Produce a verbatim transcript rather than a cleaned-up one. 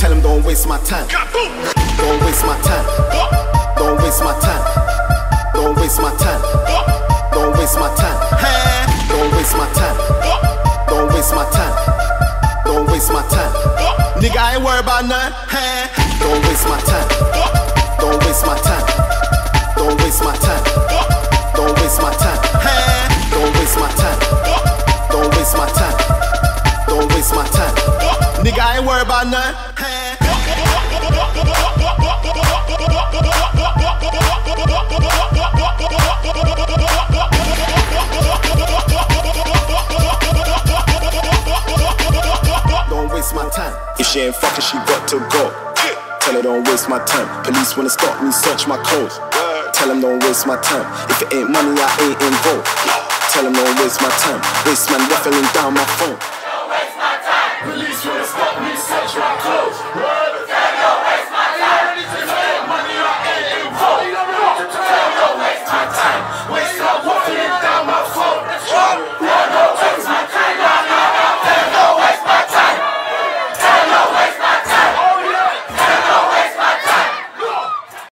Tell him don't waste my time. Don't waste my time. Don't waste my time. Don't waste my time. Don't waste my time. Don't waste my time. Don't waste my time. Don't waste my time. Nigga, I ain't worried about none. Don't waste my time. Don't waste my time. Don't waste my time. Don't waste my time. Don't waste my time. Don't waste my time. Don't waste my time. Nigga, I ain't worried about none. Don't waste my time. If she ain't fucking, she got to go. Tell her don't waste my time. Police wanna stop me, search my clothes. Tell them don't waste my time. If it ain't money, I ain't involved. Tell them don't waste my time. Waste man ruffling down my phone. Don't waste my time. Police